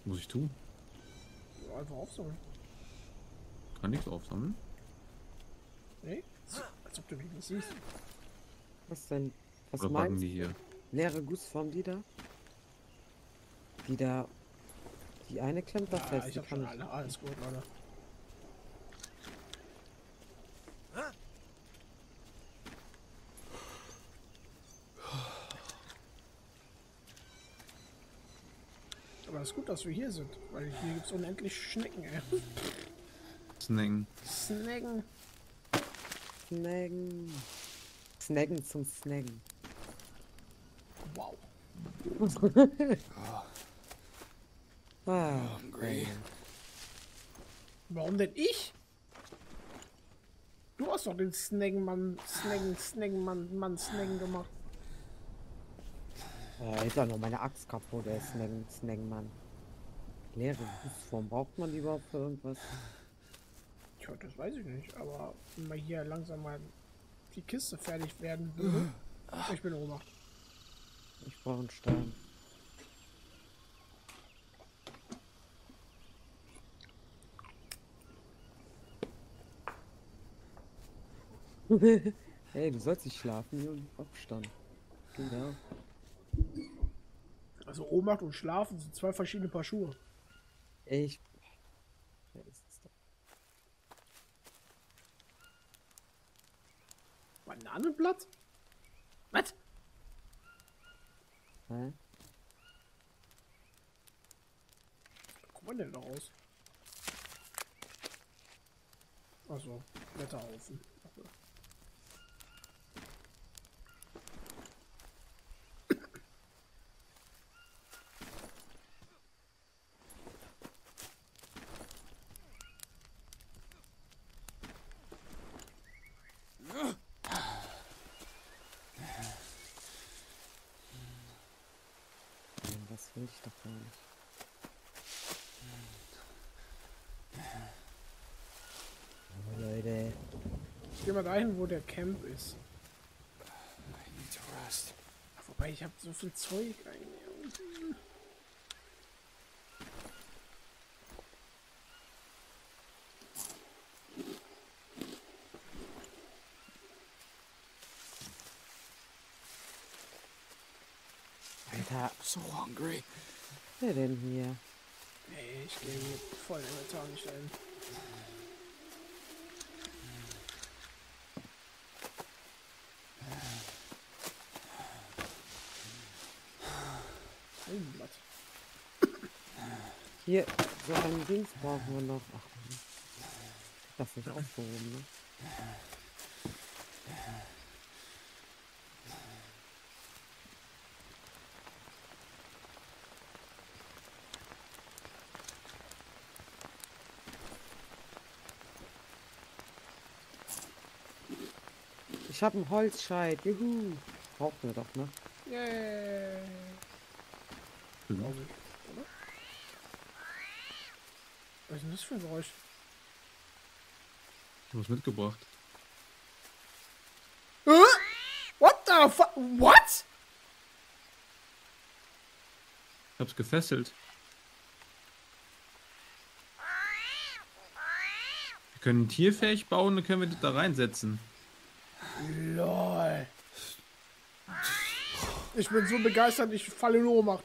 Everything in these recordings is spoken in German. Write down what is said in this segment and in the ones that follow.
Muss ich tun? Ja, einfach aufsammeln. Kann nichts aufsammeln? Nee? Als ob du mich nicht siehst. Was denn? Was Oder backen meinst die du? hier? Leere Gussform, die da? Die da. Die eine klemmt da Ja, fest. ich Die hab kann schon ich. alle. Alles gut, Leute. Aber es ist gut, dass wir hier sind, weil hier gibt es unendlich Schnecken, ey. Snacken. Snacken. Snaggen. Snaggen zum Snaggen. Wow. Ah, Hungry. Warum denn ich? Du hast doch den Snaggenmann, Snaggen gemacht. ist ja noch meine Axt kaputt, der Snaggenmann. Leere Gussform. Braucht man die überhaupt für irgendwas? Tja, das weiß ich nicht, aber wenn mal hier langsam mal die Kiste fertig werden würde. Ich bin Obacht. Ich brauche einen Stein. Hey, du sollst nicht schlafen, Junge. Aufstand. Genau. Also Obacht und Schlafen sind zwei verschiedene Paar Schuhe. Ich. Ja, ist es doch. Bananenblatt? Was? Hä? Guck mal denn da raus? Achso, Blätterhaufen. Nein, das will ich doch gar nicht. Oh, Leute. Ich geh mal dahin, wo der Camp ist. Wobei, ich habe so viel Zeug eigentlich. Alter, So hungry. wer denn hier? Ey, ich gehe voll in den Tag nicht ein. Ein Blatt. Hier, so ein Dings brauchen wir noch. Ach, das ist nicht aufgehoben, ne? Ich habe einen Holzscheit. Juhu. Brauchen wir doch, ne? Yay. Glaube ich, oder? Was ist denn das für ein Geräusch? Ich hab's mitgebracht. What the fuck? What? Ich hab's gefesselt. Wir können tierfähig bauen, dann können wir das da reinsetzen. Lol. Ich bin so begeistert, ich falle in Ohnmacht.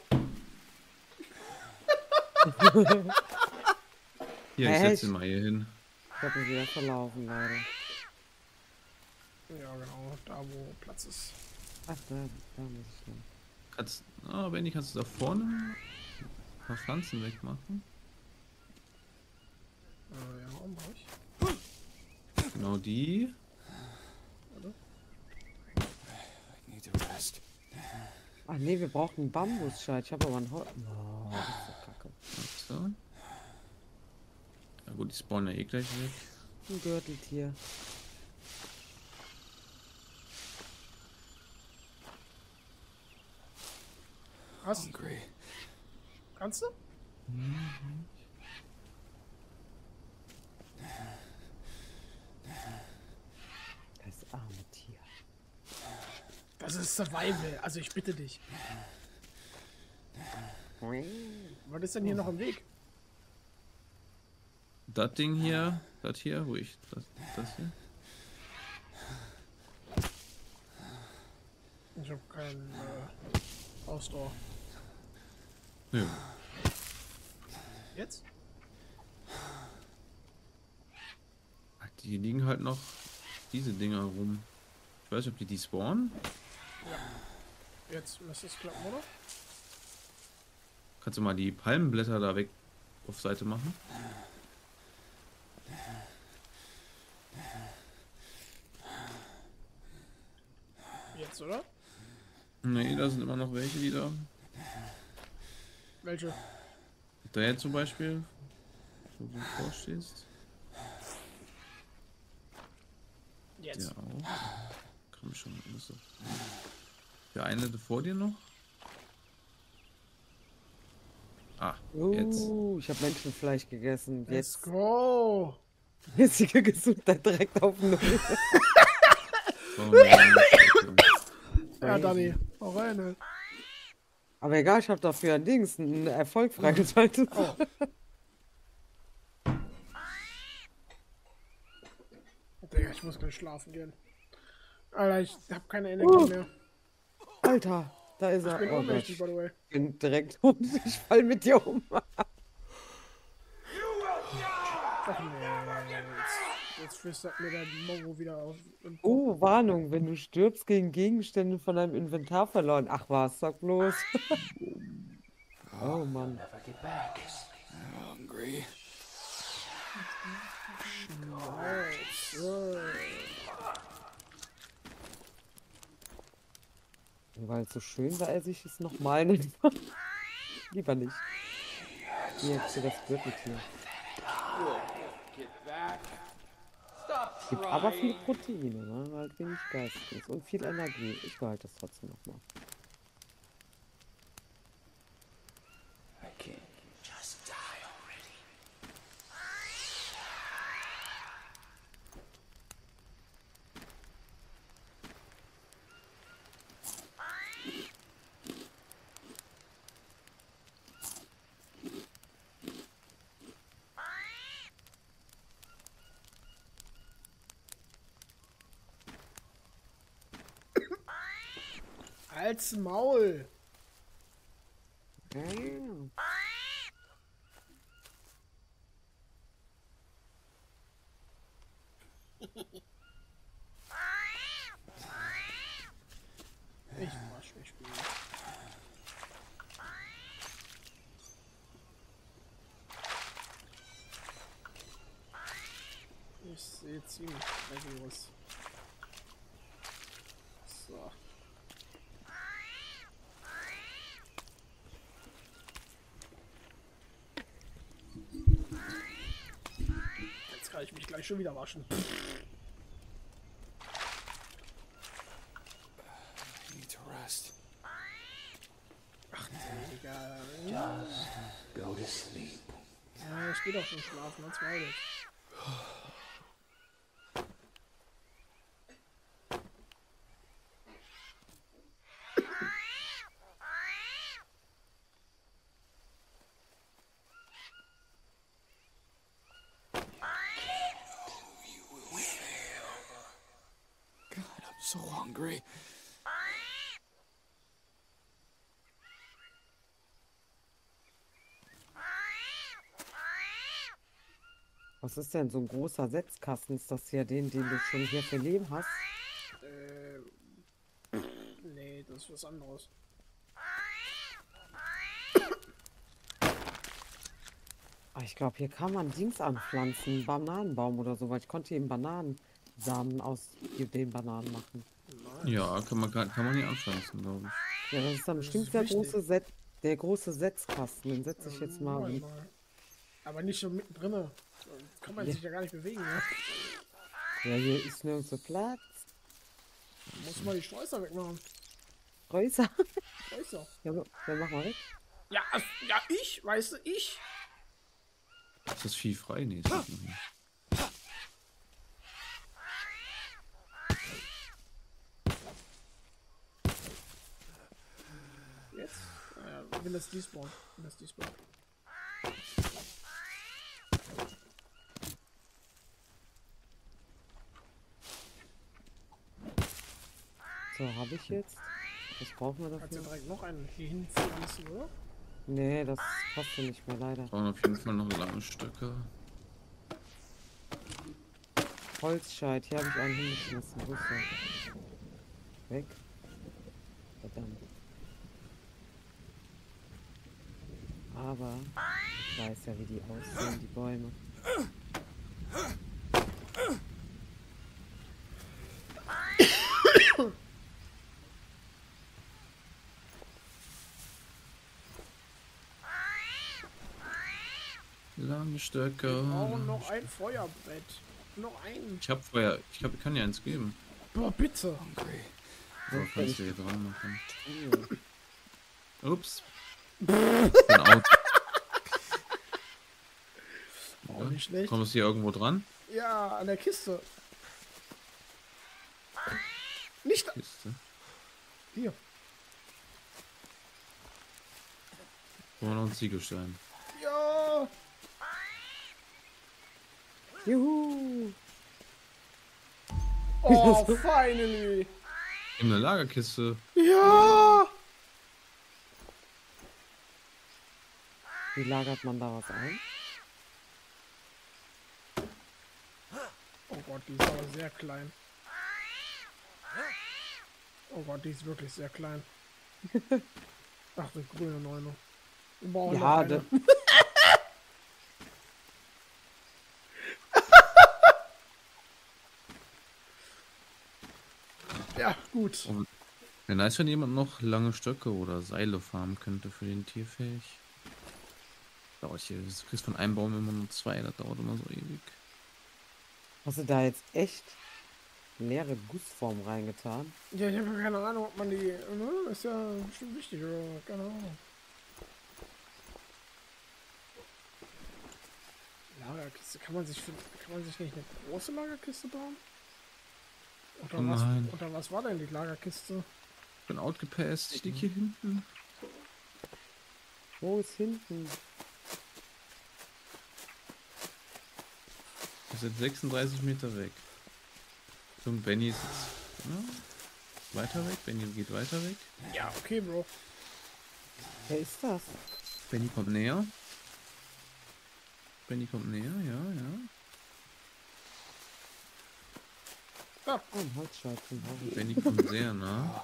Hier, ich Hä, setze ihn mal hier hin. Ich habe mich wieder verlaufen, leider. Ja, genau, da wo Platz ist. Ach, da muss ich hin. Kannst, Benny, kannst du da vorne ein paar Pflanzen wegmachen? Ja, warum brauche ich? Genau die. Ach nee, wir brauchen einen Bambusscheit. Ich habe aber einen Holz. Oh, das ist so kacke. So. Ja gut, die spawnen ja eh gleich weg. Ein Gürteltier. Hast du? Kannst du? Das arme Tier. Das ist Survival, also ich bitte dich. Was ist denn hier noch im Weg? Das Ding hier, das hier, das hier. Ich habe keinen Ausdauer. Nö. Jetzt? Die liegen halt noch diese Dinger rum. Ich weiß nicht, ob die spawnen. Jetzt müsste es klappen, oder? Kannst du mal die Palmenblätter da weg auf Seite machen? Jetzt, oder? Nee, da sind immer noch welche, die da. Welche? Da jetzt zum Beispiel, wo du vorstehst. Jetzt. Der auch. Komm schon, alles so. Der eine vor dir noch. Ah, jetzt. Ich habe Menschenfleisch gegessen. Let's Jetzt go! jetzige Gesundheit direkt auf Null. Oh nein. Ja, Dani, hau rein halt. Aber egal, ich habe dafür ein Dings, einen Erfolg freigeschaltet. Oh. Digga, ich muss gleich schlafen gehen. Alter, ich hab keine Energie mehr. Alter, da ist Ich er. bin Oh Gott, ohnmächtig, ich by the way. bin direkt um. Ich fall mit dir um. Ach nee, jetzt flüstert mir der Mongo wieder auf. Oh, Warnung, wenn du stirbst, gegen Gegenstände von deinem Inventar verloren. Ach was, sag bloß. Oh Mann. Hungry. Weil es so schön war, esse ich es nochmal nicht. Lieber nicht. Hier jetzt für das Gürteltier. Gibt aber viel Proteine, ne? Halt wenig Geistes und viel Energie. Ich behalte das trotzdem nochmal. I can't just die already. Halt's Maul! Ich wasch mich gut. Ich sehe ziemlich dreckig aus. So. Jetzt kann ich mich gleich schon wieder waschen. I need to rest. Ach, Digga. Just go to sleep. Ja, ich geh doch schon schlafen, als Maul jetzt. God, I'm so hungry. Was ist denn so ein großer Setzkasten? Ist das ja den du schon hier für Leben hast? Nee, das ist was anderes. Ah, ich glaube, hier kann man Dings anpflanzen, einen Bananenbaum oder so, weil ich konnte eben Bananensamen aus den Bananen machen. Ja, kann man hier anpflanzen, glaube ich. Ja, das ist dann Das bestimmt ist der wichtig. der große Setzkasten. Den setze ich jetzt mal. Mal. Aber nicht so mittendrin. Kann man sich ja gar nicht bewegen, ne? Ja, hier ist nirgends so Platz. Muss mal die Sträußer wegmachen. Größer. Sträußer. Ja, dann mach mal weg. Ja, ja, ich, weißt du, ich. Ist das Vieh frei? Nee, ist das noch nicht. Jetzt? Naja, wenn das despawn. Wenn das despawn. So, habe ich jetzt? Was brauchen wir Kannst du dafür? direkt noch einen hier hinpflanzen, oder? Nee, das passt ja nicht mehr, leider. Brauchen auf jeden Fall noch lange Stöcke. Holzscheit, hier habe ich einen hingeschmissen. Wo ist der? Weg. Verdammt. Aber ich weiß ja, wie die aussehen, die Bäume. Lange Stöcke. Wir brauchen noch ein Feuerbrett. Noch ein. Ich hab Feuer. Kann dir eins geben. Boah, bitte. Hungry. So, kannst du hier dran machen. Ups. Oh. Ich bin out. Auch nicht schlecht. Kommst du hier irgendwo dran? Ja, an der Kiste. Nicht da. Kiste. Hier. Wo noch ein Ziegelstein. Ja. Juhu! Oh, finally. In eine Lagerkiste. Ja. Wie lagert man da was ein? Oh Gott, die ist aber sehr klein. Oh Gott, die ist wirklich sehr klein. Ach, die grüne Neune. Wir brauchen noch Ja, eine. Ja, gut. Wäre nice, wenn jemand noch lange Stöcke oder Seile farmen könnte für den Tierfähig. Dauert hier. Du kriegst von einem Baum immer nur 2, das dauert immer so ewig. Hast du da jetzt echt leere Gussform reingetan? Ja, ich habe keine Ahnung, ob man die. Ne? Ist ja bestimmt wichtig, oder? Keine Ahnung. Lagerkiste. Kann man sich nicht eine große Lagerkiste bauen? Oder, Oh was, nein. oder was war denn die Lagerkiste? Ich bin outgepasst. Ich lieg hier hinten. Wo ist hinten? Wir sind 36 Meter weg. Und Benny ist jetzt, weiter weg. Benny geht weiter weg. Ja, okay, Bro. Wer ist das? Benny kommt näher. Benny kommt näher, ja, ja. Oh, ein Holzscheit zum Haus. Benny kommt sehr nah.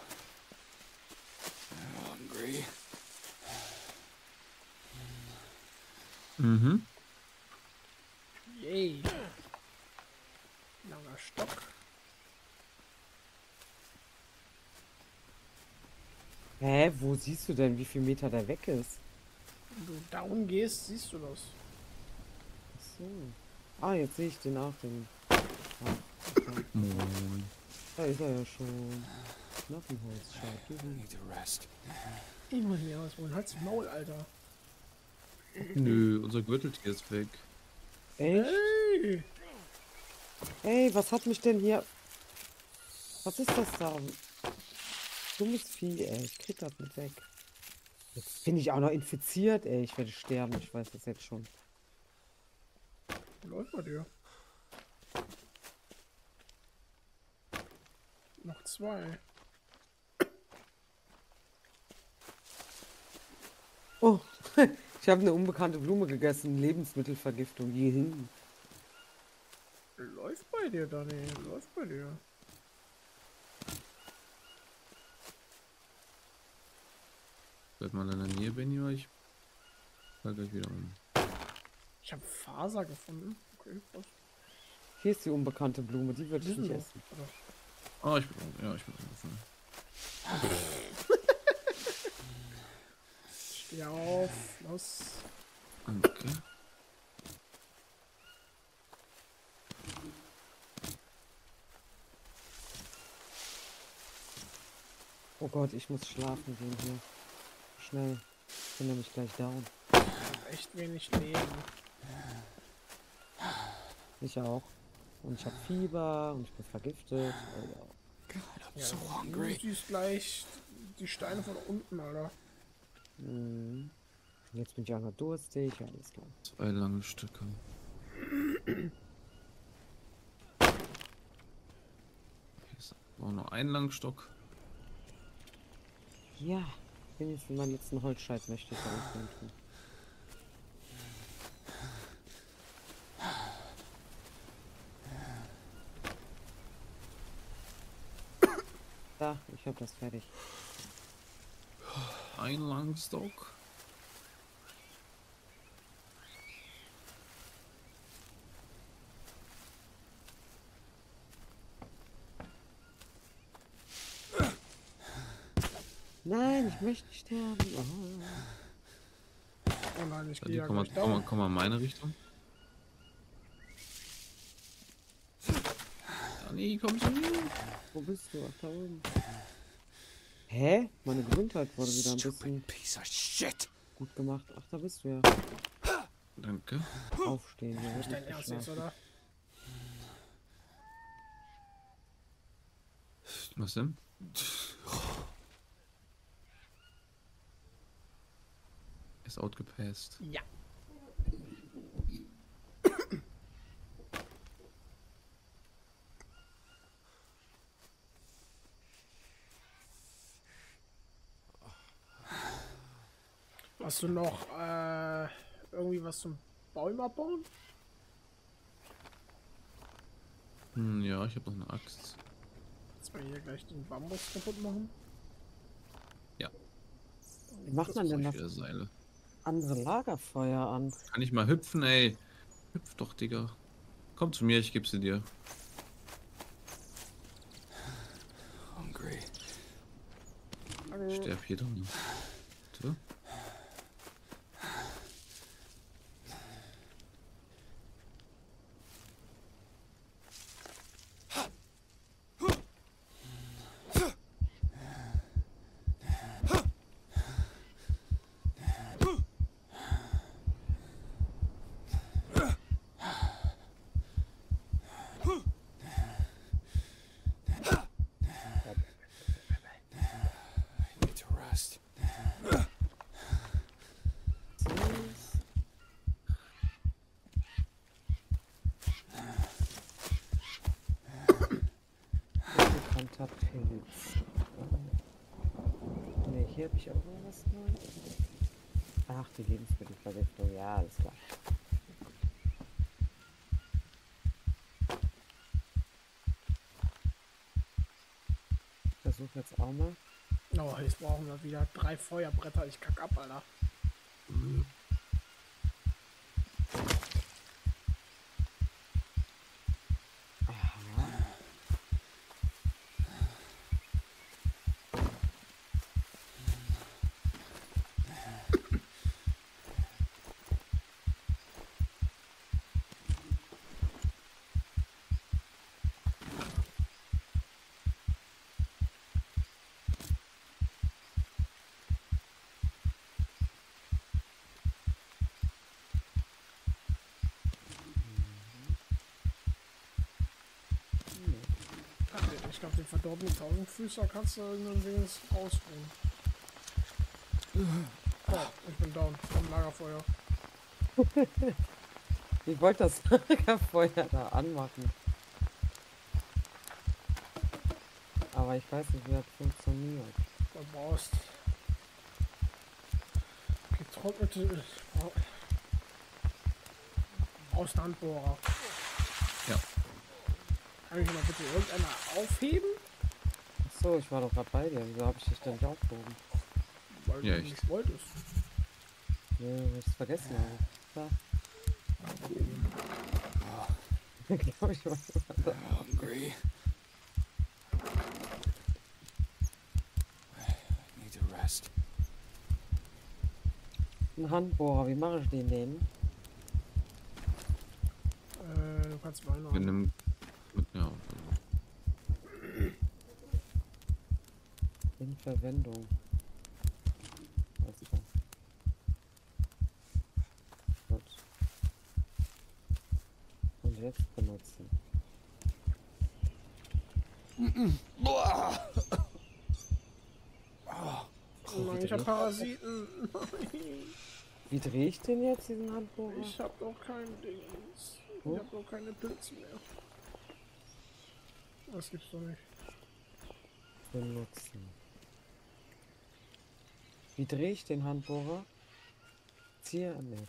Hungry. Mhm. Yay. Langer Stock. Hä, wo siehst du denn, wie viel Meter der weg ist? Wenn du down gehst, siehst du das. Ach so. Ah, jetzt sehe ich den auch. Okay. Moin. Da ist er ja schon. Knochenholzscheit. I need to rest. Ich muss mir ausholen. Halt's Maul, Alter. Nö, unser Gürteltier ist weg. Echt? Hey. Ey, was hat mich denn hier... Was ist das da? Dummes Vieh, ey. Ich krieg das nicht weg. Jetzt bin ich auch noch infiziert, ey. Ich werde sterben. Ich weiß das jetzt schon. Läuft bei dir. Noch 2. Oh, ich habe eine unbekannte Blume gegessen. Lebensmittelvergiftung. Hierhin. Läuft bei dir, Dani. Läuft bei dir. Bleib mal in der Nähe, Benny, weil ich fall gleich wieder um. Ich habe Faser gefunden. Okay, was? Hier ist die unbekannte Blume. Die würde ich nicht Wissen essen. Oder? Oh, ich bin umgefallen. Steh auf. Los. Okay. Oh Gott, ich muss schlafen gehen hier. Schnell. Ich bin nämlich gleich down. Echt wenig Leben. Ich auch. Und ich habe Fieber und ich bin vergiftet. Oh, ja. God, I'm Ja, so du hungry. siehst gleich die Steine von unten, Alter. Mhm. Jetzt bin ich auch noch durstig, alles klar. 2 lange Stücke. Hier ist auch noch ein Langstock. Ja, wenigstens meinen letzten Holzscheit möchte ich da tun. Da, ich hab das fertig. Ein Langstock. Nein, ich möchte nicht sterben. Oh. Oh nein, ich Ja, gehe ja komm gleich down. mal in meine Richtung. Dani, komm zu mir. Wo bist du? Ach, da oben. Hä? Meine Gesundheit wurde wieder ein bisschen Stupid piece of shit. gut gemacht. Ach, da bist du ja. Danke. Aufstehen. Hier Nicht dein Ernst jetzt, oder? Was denn? Ist outgepasst. Ja. Hast du noch irgendwie was zum Baum abbauen? Ja, ich habe noch eine Axt. Jetzt mal hier gleich den Bambus kaputt machen. Ja. Wie macht man denn Brauch das ich wieder Seile. andere Lagerfeuer an? Kann ich mal hüpfen, ey? Hüpf doch, Digga. Komm zu mir, ich geb sie dir. Hungry. Ich sterb hier drin. Bitte? I need to rest. Unbekannter Pilz. Ne, hier habe ich auch noch was Neues. Ach, die Lebensmittelvergiftung. Ja, alles klar. Ich versuche jetzt auch mal. Oh, jetzt brauchen wir wieder 3 Feuerbretter. Ich kack ab, Alter. Ich glaube, den verdorbenen Tausendfüßer kannst du irgendwann wenigstens rausbringen. Oh, ich bin down vom Lagerfeuer. Ich wollte das Lagerfeuer da anmachen. Aber ich weiß nicht, wie das funktioniert. Du brauchst getrocknete Auslandbohrer. Ja. Kann ich mal bitte irgendeiner aufheben? Achso, ich war doch gerade bei dir. Wieso habe ich dich denn nicht aufgehoben? Weil Ja, du echt. nicht wolltest. Nee, weil ich es vergessen habe. Klar. Glaube ich mal. Hungry. I need to rest. Ein Handbohrer, wie mache ich den denn? Du kannst mal Mit noch. einem. Ja. In Verwendung. Alles klar. Gut. Und jetzt benutzen. Nein, ich hab Parasiten. Nein. Wie drehe ich den jetzt, diesen Handbohrer? Ich hab doch kein Dings. Ich Hm? hab doch keine Pilze mehr. Das gibt's doch nicht. Benutzen. Wie drehe ich den Handbohrer? Ziehe? Ne.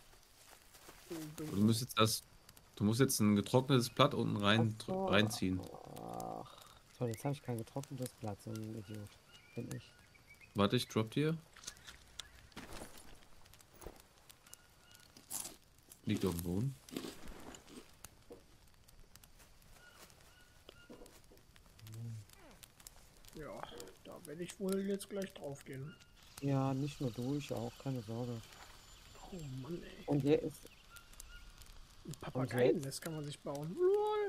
Du musst jetzt ein getrocknetes Blatt unten Ach so. reinziehen. Ach, toll, jetzt habe ich kein getrocknetes Blatt, so ein Idiot. Bin ich. Warte, ich drop dir. Liegt auf dem Boden. Ja, da werde ich wohl jetzt gleich drauf gehen. Ja, nicht nur du, ich auch, keine Sorge. Oh Mann, ey. Und hier ist. Ein Papageiennest kann man sich bauen.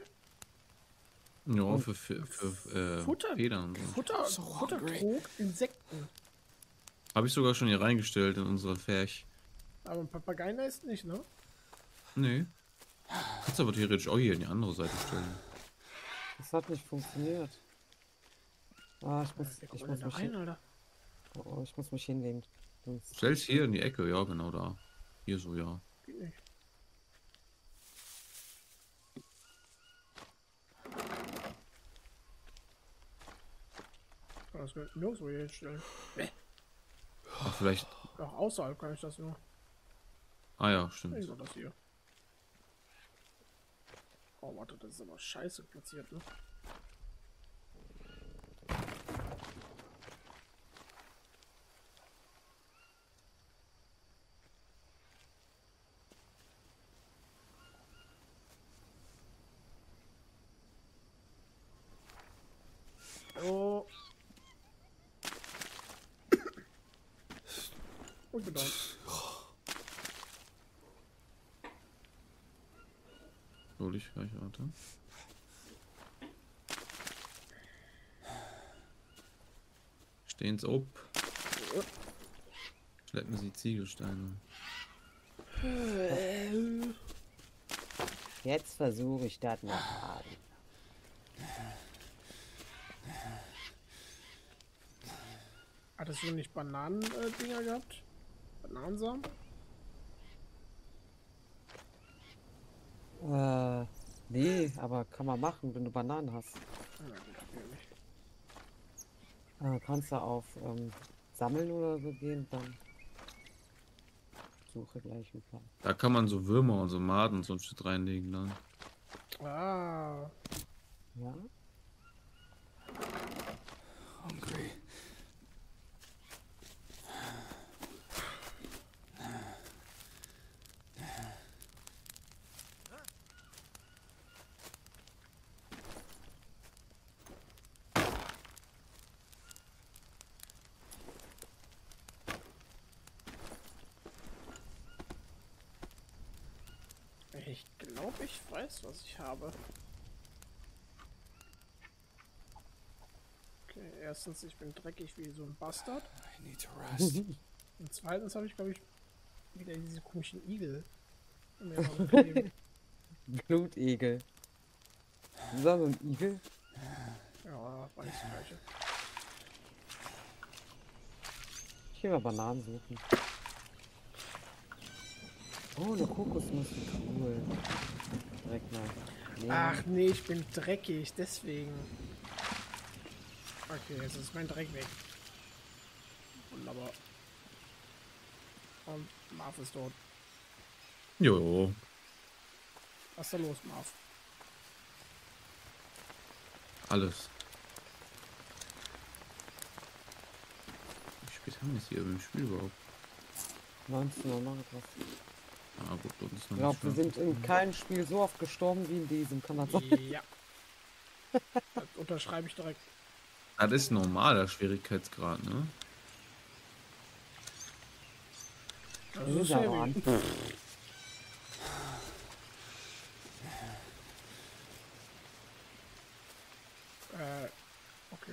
Lol. Ja, für Futter, Federn und so. Futtertrog, Insekten. Habe ich sogar schon hier reingestellt in unsere Ferch. Aber ein Papageiennest nicht, ne? Nee. Kannst aber theoretisch auch hier in die andere Seite stellen. Das hat nicht funktioniert. Ah, Alter. ich muss mich hinlegen. Stell's hier in die Ecke, ja, genau da. Hier so, ja. Geht nicht. Das wird nirgendwo hier hinstellen. Ach, vielleicht. Auch außerhalb kann ich das nur. Ah ja, stimmt. So das hier. Oh, warte, das ist aber scheiße platziert, ne? Oh. Und gedauert. Hol ich gleich, warte. Stehen's ob. Schleppen Sie Ziegelsteine. Jetzt versuche ich das noch. Hattest du nicht Bananen-Dinger gehabt? Bananensamen? Nee, aber kann man machen, wenn du Bananen hast. Na gut, okay, nicht. Kannst du auf Sammeln oder so gehen, dann suche gleich ein paar. Da kann man so Würmer und so Maden und so ein Shit reinlegen dann. Ah, Ja? Hungry. ich glaube, ich weiß, was ich habe. Okay, erstens, ich bin dreckig wie so ein Bastard. I need to rest. Und zweitens habe ich, glaube ich, wieder diese komischen Igel. Mir mal mitgegeben. Blutegel. Ist das so ein Igel? Ja, war nicht das gleiche. Ich gehe mal Bananen suchen. Oh, eine Kokosnuss, wie cool. Direkt mal. nehmen. Ach nee, ich bin dreckig, deswegen. Okay, jetzt ist mein Dreck weg. Wunderbar. Und Marv ist tot. Jo. Was ist da los, Marv? Alles. Wie spät haben wir es hier im Spiel überhaupt? 19 Uhr noch etwas. Ah gut, dort ist Ich noch glaube, wir nicht sind in keinem Spiel so oft gestorben wie in diesem. Kann das sein? Ja. Das unterschreibe ich direkt. Das ist normaler Schwierigkeitsgrad, ne? Das ist ist ja heavy. wahr. Okay.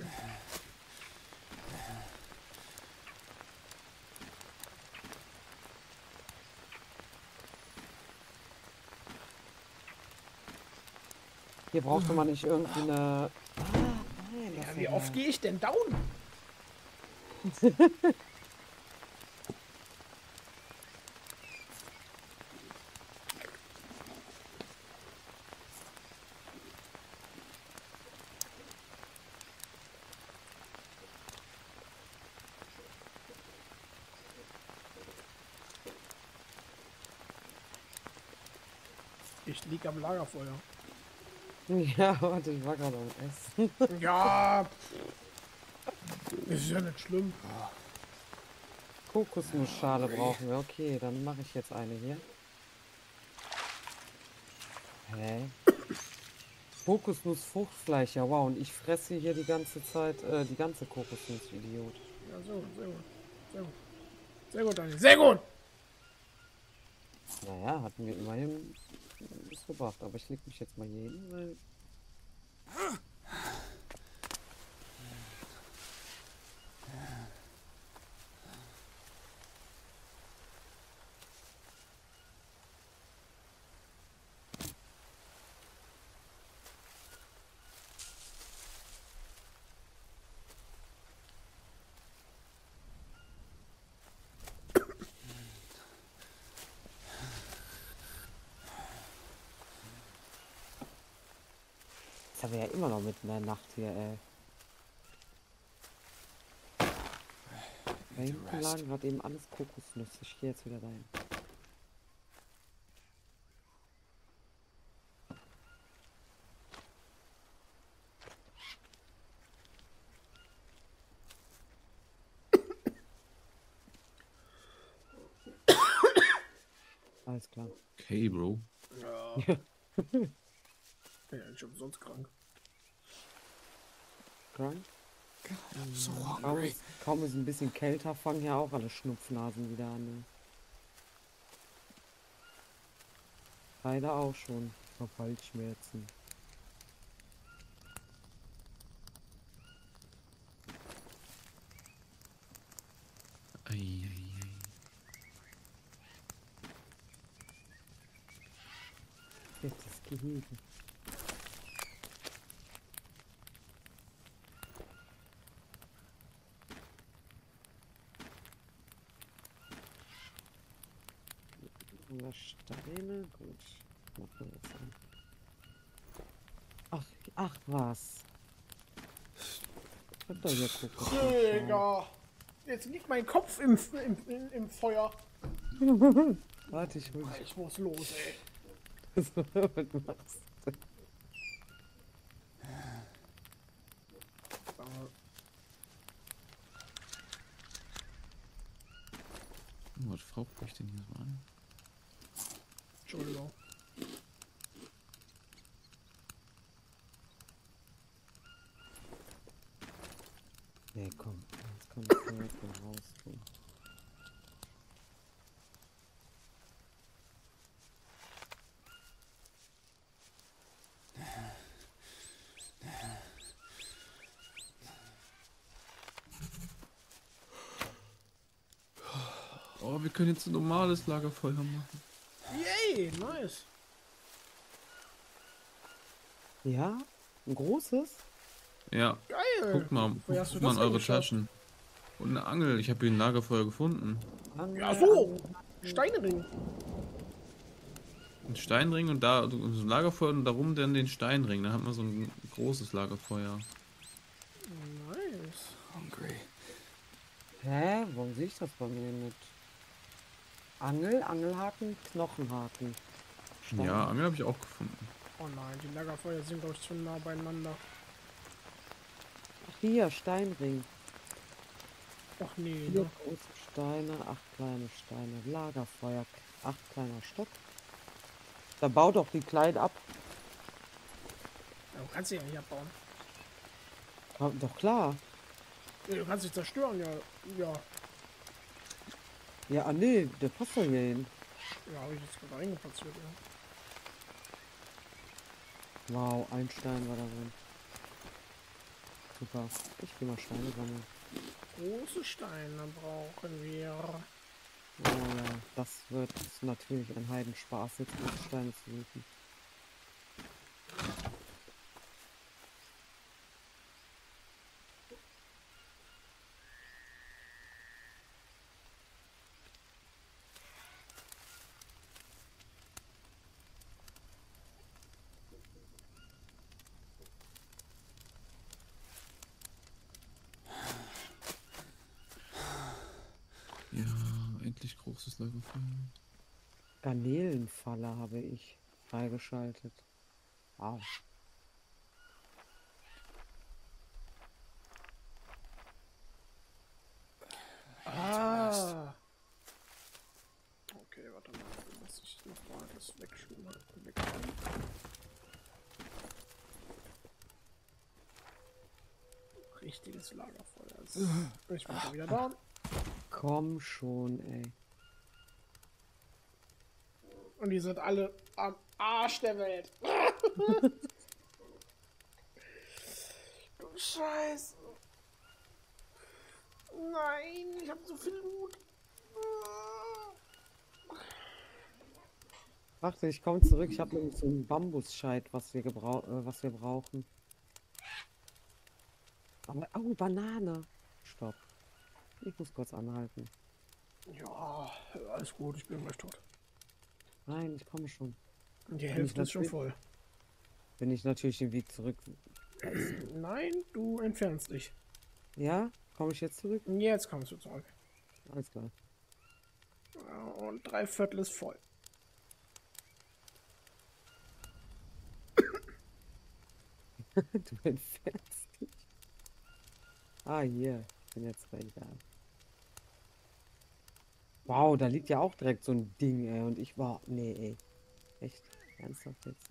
Hier brauchte man nicht irgendwie eine. Nein, das Ja, ist wie ja oft geil. gehe ich denn down? Ich lieg am Lagerfeuer. Ja, warte, ich war gerade am Essen. Ja, ist ja nicht schlimm. Kokosnussschale brauchen wir. Okay, dann mache ich jetzt eine hier. Hä? Kokosnussfruchtfleisch, ja wow. Und ich fresse hier die ganze Zeit die ganze Kokosnuss, Idiot. Ja, sehr gut, sehr gut. Sehr gut. Sehr gut, Daniel. Sehr gut! Naja, hat mir immerhin was gebracht. Aber ich leg mich jetzt mal hier hin, weil... Jetzt haben wir ja immer noch mitten in der Nacht hier, ey. Da hinten lagen gerade eben alles Kokosnüsse. Ich gehe jetzt wieder rein. Alles klar. Okay, Bro. Ja. Ja, ich bin sonst krank. Krank? God, I'm so Kaum hungry. kaum ist ein bisschen kälter, fangen ja auch alle Schnupfnasen wieder an. Ne? Leider auch schon. Ich hab Halsschmerzen. Eieiei. Jetzt ist Gehege. Oder Steine? Gut. Machen wir jetzt an. Ach was. Ich hab doch hier Kokos. Digga! Jetzt liegt mein Kopf im Feuer. Warte, ich hol Ich muss los, ey. dich. Was machst du? Was faucht mich denn hier so an? Entschuldigung. Nee, komm. Jetzt kann ich direkt raus tun. Oh, wir können jetzt ein normales Lagerfeuer machen. Yay, nice. Ja? Ein großes? Ja, Geil. guck mal, Woher hast du guck mal das in eure denn geschafft? Taschen. Und eine Angel. Ich habe hier ein Lagerfeuer gefunden. Ja, so. Steinring. Ein Steinring und da so ein Lagerfeuer und darum dann den Steinring. Dann hat man so ein großes Lagerfeuer. Nice. Hungry. Hä? Warum sehe ich das bei mir nicht? Angel, Angelhaken, Knochenhaken. Stein. Ja, Angel habe ich auch gefunden. Oh nein, die Lagerfeuer sind, glaube ich, zu nah beieinander. Ach, hier, Steinring. Ach nee, 4 ne? große Steine, 8 kleine Steine. Lagerfeuer, 8 kleiner Stock. Da bau doch die kleinen ab. Ja, du kannst sie ja nicht abbauen. Doch klar. Ja, du kannst sie zerstören, ja. Ja, Ja, nee, der passt doch hier hin. ja, habe ich jetzt gerade reingeplatziert, ja. Wow, ein Stein war da drin. Super. Ich will mal Steine sammeln. Große Steine brauchen wir. Oh ja, das wird natürlich ein Heidenspaß, jetzt große Steine zu suchen. Ja, endlich großes Lagerfeuer. Garnelenfalle habe ich. freigeschaltet. Wow. Ah. Okay, warte mal. Lass ich nochmal das wegschieben. Richtiges Lagerfeuer. Ich bin schon wieder da. Komm schon, ey. Und die sind alle am Arsch der Welt. Du Scheiße. Nein, ich hab so viel Mut. Warte, ich komme zurück. Ich habe nämlich so einen Bambusscheit, was wir brauchen. Aber, oh, Banane. Stopp. Ich muss kurz anhalten. Ja, alles gut, ich bin gleich tot. Nein, ich komme schon. Und die Hälfte ist schon voll. Wenn ich natürlich den Weg zurück. Nein, du entfernst dich. Ja? Komme ich jetzt zurück? Jetzt kommst du zurück. Alles klar. Und 3/4 ist voll. Du entfernst dich. Ah, hier. Ich bin jetzt recht da. Wow, da liegt ja auch direkt so ein Ding, ey. Und ich war. Nee, ey. Echt? Ernsthaft jetzt?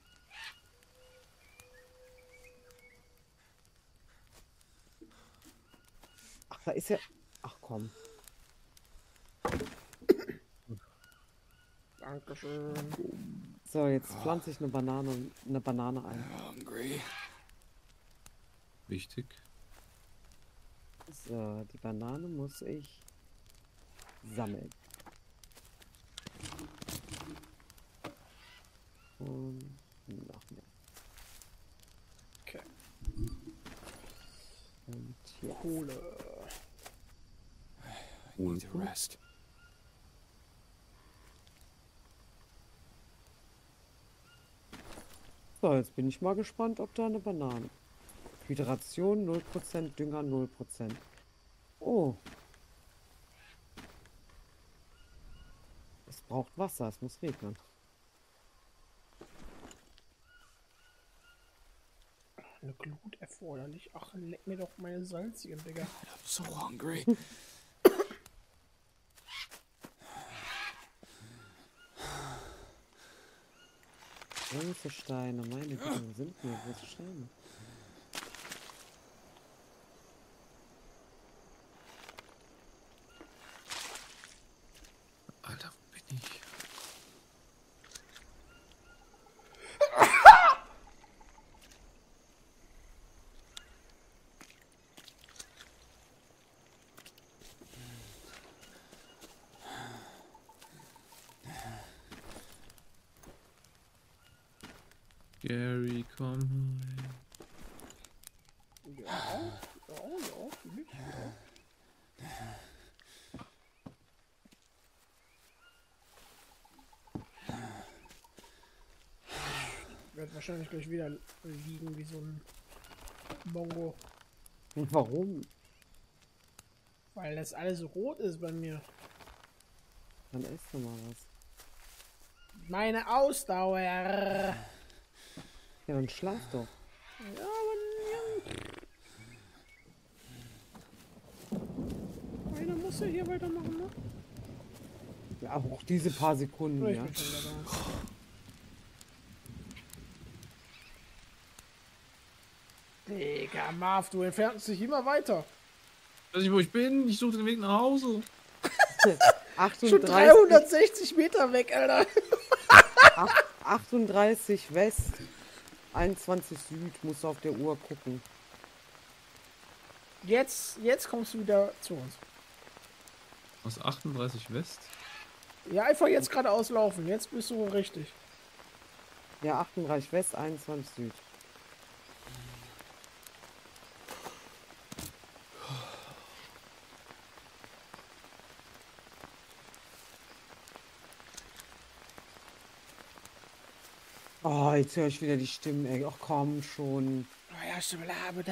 Ach, da ist ja. Ach komm. Dankeschön. So, jetzt pflanze ich eine Banane ein. Hungry. Wichtig. So, die Banane muss ich sammeln. Und noch mehr. Okay. Und hier. Kohle. I need to rest. So, jetzt bin ich mal gespannt, ob da eine Banane. Hydration 0%, Dünger 0%. Oh. Es braucht Wasser, es muss regnen. Eine Glut erforderlich. Ach, leck mir doch meine salzigen, Digga. I'm so hungry. Große Steine, meine Güte, wo sind mir große Steine? Alter, wo bin ich? Gary, komm. Ja, fühl ich. Ja. Ich werde wahrscheinlich gleich wieder liegen wie so ein Bongo. Und warum? Weil das alles so rot ist bei mir. Dann isst du mal was. Meine Ausdauer. Ja, dann schlaf doch. Ja, aber ja. Einer muss ja hier weitermachen, ne? Ja, auch diese paar Sekunden, Ich ja. bin schon wieder da. Digga, Marv, du entfernst dich immer weiter. Ich weiß nicht, wo ich bin. Ich suche den Weg nach Hause. Schon 38, 360 Meter weg, Alter. 38 West, 21 Süd, musst du auf der Uhr gucken. Jetzt kommst du wieder zu uns. Aus 38 West. Ja, einfach jetzt geradeaus laufen. Jetzt bist du richtig. Ja, 38 West, 21 Süd. Oh, jetzt höre ich wieder die Stimmen, ey. Ach komm schon. Oh ja, schon wieder habe da.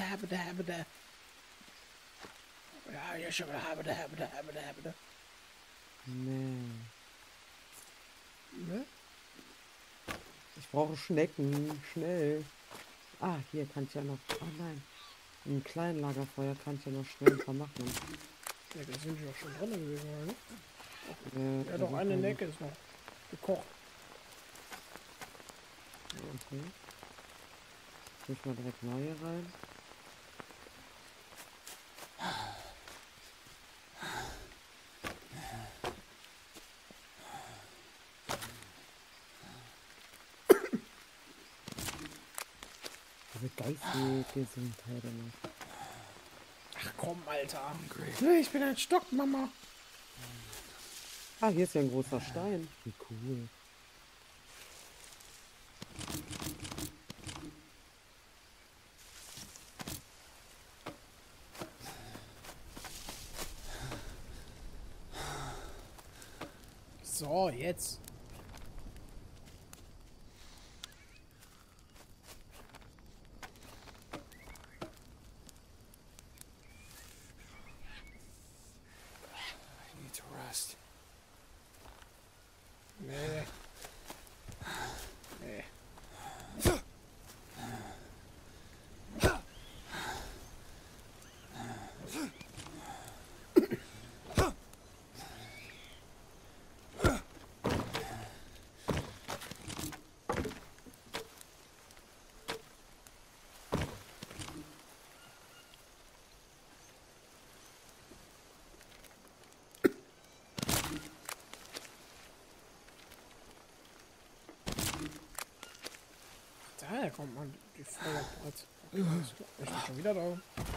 Ja, schon wieder habe da. Nee. Ne? Ich brauche Schnecken. Schnell. Ah, hier kann ich ja noch. Ah nein. Im kleinen Lagerfeuer kann ich ja noch schnell ein paar machen. Ja, da sind wir doch schon drin gewesen, oder nicht? Ja, Da doch, sind eine wir- Necke ist noch gekocht. Okay. Tue ich mal direkt neue rein. Diese geistige Gesundheit immer. Ach komm, Alter. Hungry. Ich bin ein Stock, Mama. Ah, hier ist ja ein großer Stein. Wie cool. So, jetzt. I need to rest. Nee. Nee. Daher kommt man die Feuerbrett. Okay, alles klar. Ich bin schon wieder da.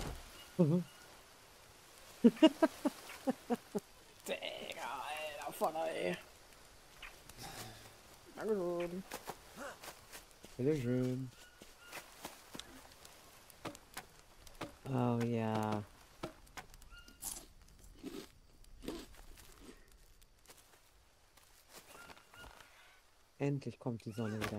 Digga, Alter, Vater, ey. Dankeschön. Bitteschön. Oh ja. Endlich kommt die Sonne wieder.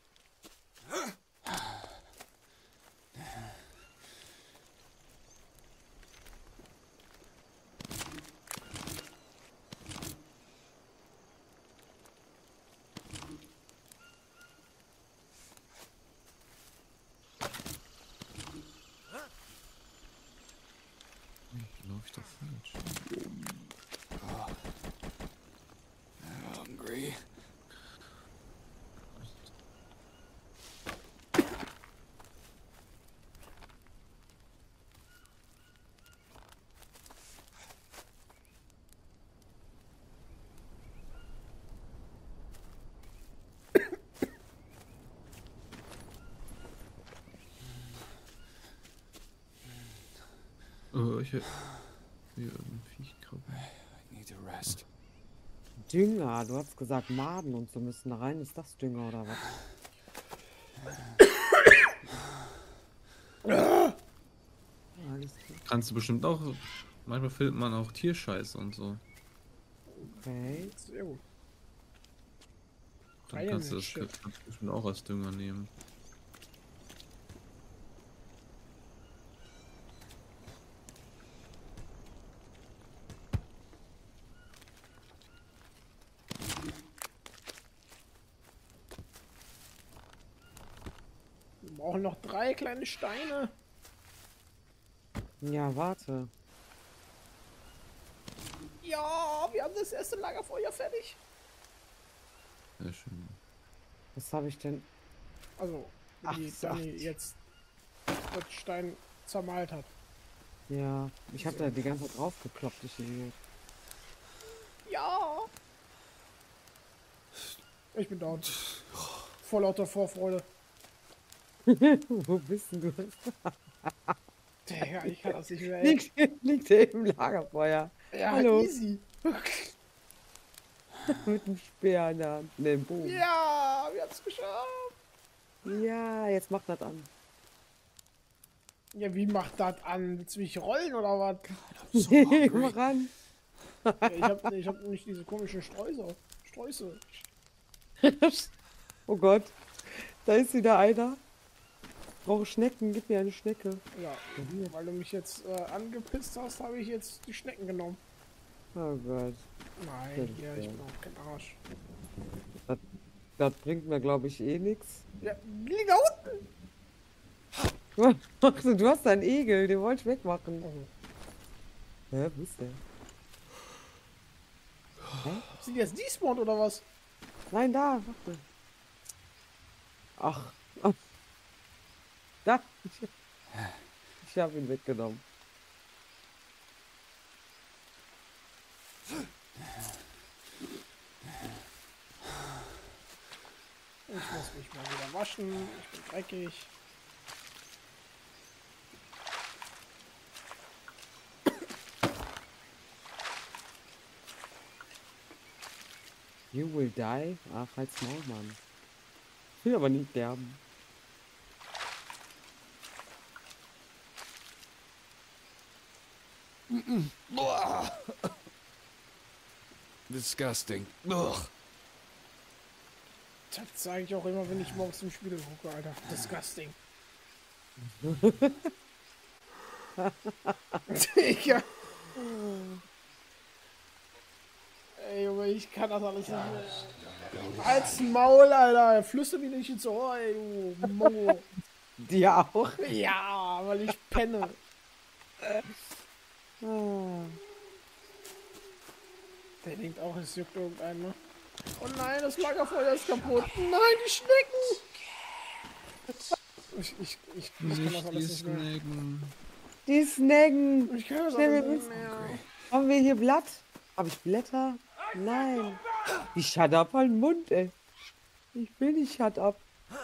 Läuft doch falsch. Hungry. Oh, ich höre ein Viech krabbeln. I need to rest. Dünger, du hast gesagt Maden und so müssen da rein. Ist das Dünger oder was? Alles klar. Kannst du bestimmt auch. Manchmal findet man auch Tierscheiße und so. Okay. Sehr gut. Dann kannst du das Shit. kannst du bestimmt auch als Dünger nehmen. Wir brauchen noch 3 kleine Steine. Ja, warte. Ja, wir haben das erste Lagerfeuer fertig. Sehr schön. Was habe ich denn? Also, Ach, wie so. Dani jetzt das Stein zermalt hat. Ja, ich habe da die ganze Zeit drauf gekloppt, ich Idiot. Ja. Ich bin down. Vor lauter Vorfreude. Wo bist denn du? Digga, ich kann das nicht mehr. Ey. Liegt er im Lagerfeuer. Ja, Hallo. easy. Mit dem Speer in der Hand. Ne, Bogen. Ja, wir haben es geschafft. Ja, jetzt macht das an. Ja, wie macht das an? Willst du mich rollen oder was? I'm so Komm hungry. ran. Ja, ich hab nicht diese komischen Sträuße. Oh Gott. Da ist wieder einer. Brauche Schnecken, gib mir eine Schnecke. Ja, weil du mich jetzt angepisst hast, habe ich jetzt die Schnecken genommen. Oh Gott. Nein, Stimmt, ja, ich ja. bin auch kein Arsch. Das bringt mir, glaube ich, eh nichts. Ja, lieg da unten. Du hast einen Igel, den wollte ich wegmachen. Oh. Hä, wo ist der? Hä? Sind die jetzt despawned oder was? Nein, da, warte. Ach. Ach. Da. Ich habe ihn weggenommen. Ich muss mich mal wieder waschen. Ich bin dreckig. You will die? Ach, halt's Maul, Mann. Ich will aber nicht sterben. Disgusting. Ugh. Das sage ich auch immer, wenn ich morgens im Spiegel gucke, Alter. Disgusting. Digga. Ey, Junge, ich kann das alles nicht mehr. Als Maul, Alter. Flüster mir nicht ins Ohr, ey, du Mongo. Die auch? Ja, weil ich penne. Ah. Der denkt auch, es juckt irgendeinen, ne? Oh nein, das Lagerfeuer ist kaputt. Nein, die Schnecken! Ich kann das alles nicht mehr. Snacken. Die Snaggen. Ich kann das Schnell, alles wir nicht müssen- mehr. Haben wir hier Blatt? Habe ich Blätter? Nein. Die Shut up halt den Mund, ey. Ich will nicht Shut up.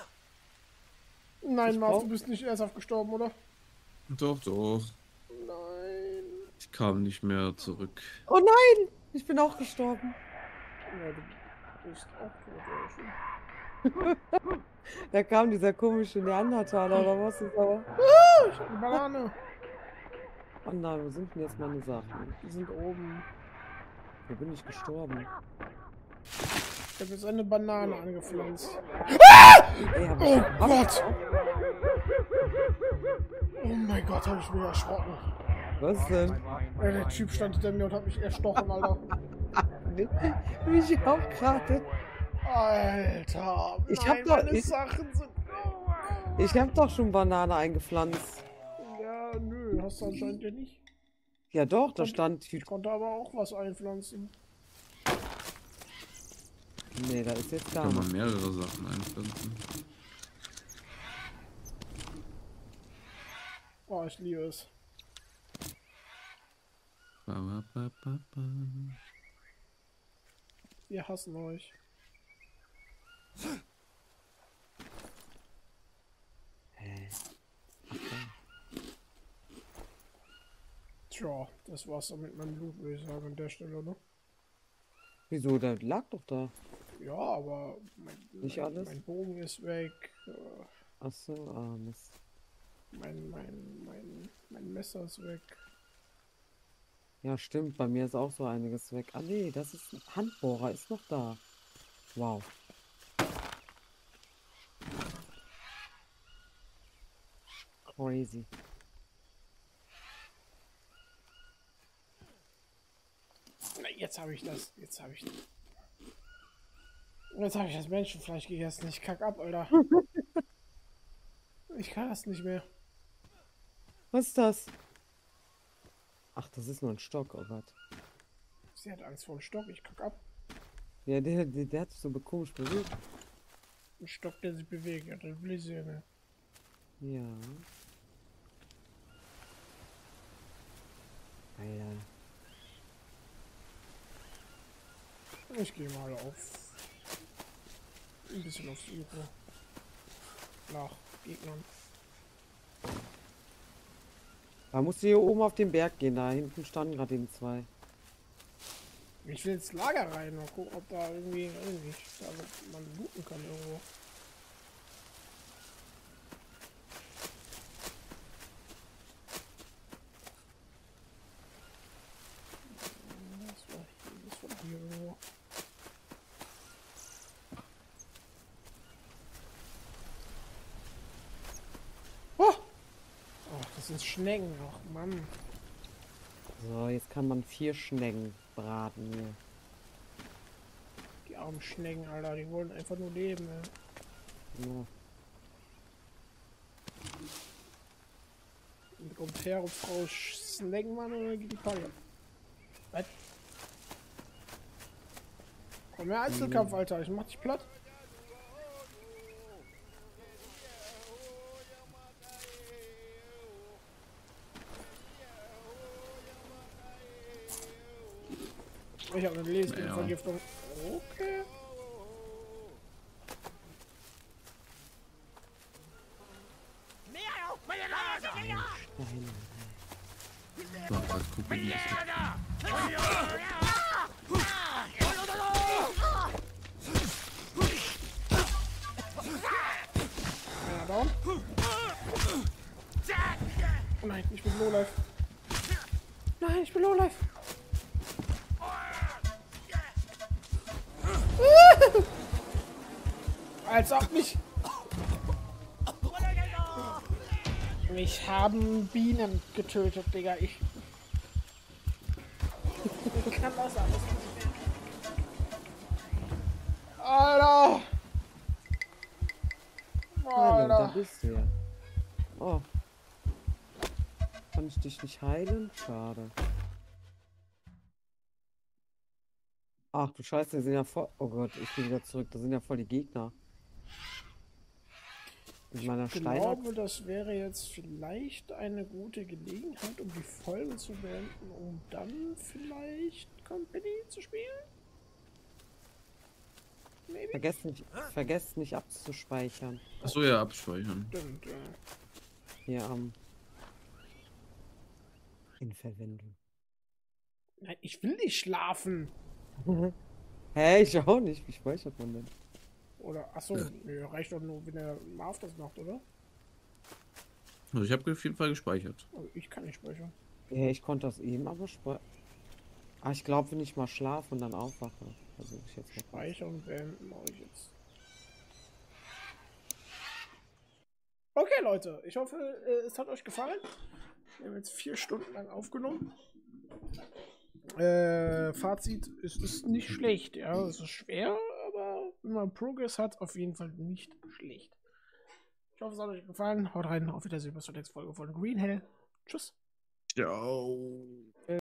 Nein, Ich Marv, brauch- du bist nicht ernsthaft gestorben, oder? Doch, doch. Nein. Ich kam nicht mehr zurück. Oh nein! Ich bin auch gestorben. Ja, du bist auch tot, ja, schon. Da kam dieser komische Neandertaler oder was ist aber. Ich hab eine Banane. Oh nein, wo sind denn jetzt meine Sachen? Die sind oben. Wo bin ich gestorben? Ich habe jetzt eine Banane angepflanzt. Ey, hab Oh ich Gott! Oh mein Gott, habe ich mich erschrocken. Was denn? Der Typ stand hinter mir und hat mich erstochen, Alter. Mich auch gerade. Alter. Ich nein, hab doch- meine ich- Sachen sind. Ich habe doch schon Banane eingepflanzt. Ja, nö, hast du anscheinend ja nicht. Ja doch, da stand. Ich konnte aber auch was einpflanzen. Nee, da ist jetzt gar Kann man nicht. mehrere Sachen einpflanzen. Oh, ich liebe es. Ba, ba, ba, ba, ba. Wir hassen euch. Tja, das war's dann mit meinem Blut, würde ich sagen, an der Stelle, ne? Wieso? Der lag doch da. Ja, aber Nicht alles? mein Bogen ist weg. Achso, ah, Mist. Mein Messer ist weg. Ja, stimmt, bei mir ist auch so einiges weg. Ah nee, das ist ein Handbohrer, ist noch da. Wow. Crazy. Na, jetzt habe ich das. Jetzt habe ich das Menschenfleisch gegessen. Ich kack ab, Alter. Ich kann das nicht mehr. Was ist das? Ach, das ist nur ein Stock, oh Gott. Sie hat Angst vor dem Stock. Ich kack ab. Ja, der hat sich so komisch bewegt. Ein Stock, der sich bewegt. Ja, das will ich sehen, ne? Ja. Alter. Ich gehe mal auf. Ein bisschen auf Suche. Nach Gegnern. Da musst du hier oben auf den Berg gehen, da hinten standen gerade eben zwei. Ich will ins Lager rein. Mal gucken, ob da irgendwie da man looten kann irgendwo. Das war hier irgendwo. Oh! Ach, das sind Schnecken. Ach Mann. So, jetzt kann man 4 Schnecken braten hier. Die armen Schnecken, Alter. Die wollen einfach nur leben, ey. Ja. Und kommt her und Frau Sneckenmann und dann geht die Party ab. Was? Komm her, Einzelkampf, Alter. Ich mach dich platt. Ich habe eine Lebensmittelvergiftung. Okay. So, als Kuchen ist. Einer down. Oh nein, ich bin Lowlife. Nein, ich bin Lowlife. Als ob mich. Mich haben Bienen getötet, Digga. Ich kann das alles nicht mehr. Alter! Hallo, da Alter! bist du ja. Oh. Kann ich dich nicht heilen? Schade. Ach du Scheiße, die sind ja voll. Oh Gott, ich bin wieder zurück. Da sind ja voll die Gegner. Mit meiner Ich Steinaxt. glaube, das wäre jetzt vielleicht eine gute Gelegenheit, um die Folge zu beenden, um dann vielleicht Company zu spielen? Maybe? Vergesst nicht abzuspeichern. Achso, ja, abspeichern. Stimmt, ja. Hier in Verwendung. Nein, ich will nicht schlafen. Hä, ich auch nicht. Wie speichert man denn? Oder, achso, nö, reicht doch nur, wenn der Marv das macht, oder? Also ich habe auf jeden Fall gespeichert. Also ich kann nicht speichern. Ja, ich konnte das eben aber speichern. Ah, ich glaube, wenn ich mal schlafe und dann aufwache. Also ich jetzt mal. Speichern und beenden mache ich jetzt. Okay, Leute, ich hoffe, es hat euch gefallen. Wir haben jetzt 4 Stunden lang aufgenommen. Fazit, es ist nicht schlecht, ja. Es ist schwer, aber wenn man Progress hat, auf jeden Fall nicht schlecht. Ich hoffe, es hat euch gefallen. Haut rein, auf Wiedersehen bis zur nächsten Folge von Green Hell. Tschüss. Ciao.